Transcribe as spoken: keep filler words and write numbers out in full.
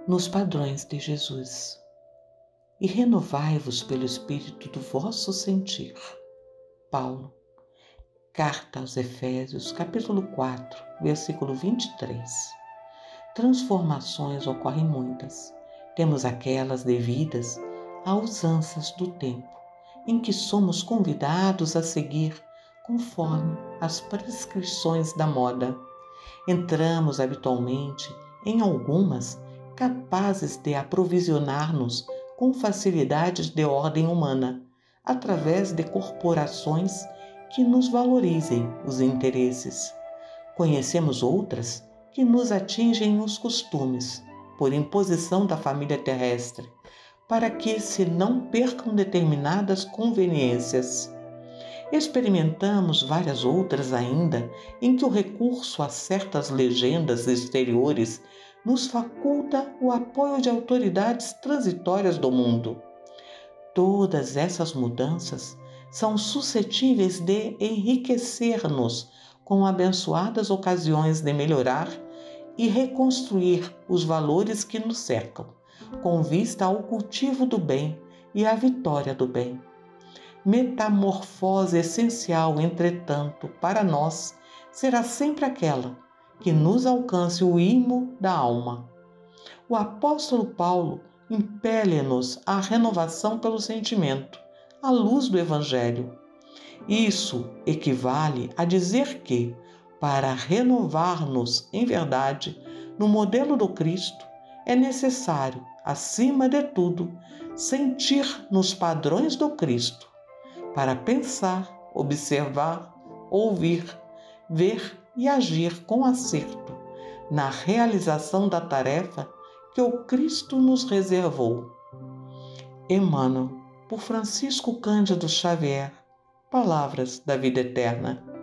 nos padrões de Jesus e renovai-vos pelo Espírito do vosso sentir. Paulo, Carta aos Efésios, capítulo quatro, versículo vinte e três. Transformações ocorrem muitas. Temos aquelas devidas a usanças do tempo, em que somos convidados a seguir conforme as prescrições da moda. Entramos habitualmente em algumas capazes de aprovisionar-nos com facilidades de ordem humana, através de corporações que nos valorizem os interesses. Conhecemos outras que nos atingem os costumes, por imposição da família terrestre, para que se não percam determinadas conveniências. Experimentamos várias outras ainda em que o recurso a certas legendas exteriores nos faculta o apoio de autoridades transitórias do mundo. Todas essas mudanças são suscetíveis de enriquecer-nos com abençoadas ocasiões de melhorar e reconstruir os valores que nos cercam, com vista ao cultivo do bem e à vitória do bem. Metamorfose essencial, entretanto, para nós, será sempre aquela que nos alcance o imo da alma. O apóstolo Paulo impele-nos à renovação pelo sentimento, à luz do Evangelho. Isso equivale a dizer que, para renovar-nos em verdade no modelo do Cristo, é necessário, acima de tudo, sentir nos padrões do Cristo, para pensar, observar, ouvir, ver e agir com acerto na realização da tarefa que o Cristo nos reservou. Emmanuel, por Francisco Cândido Xavier, Palavras da Vida Eterna.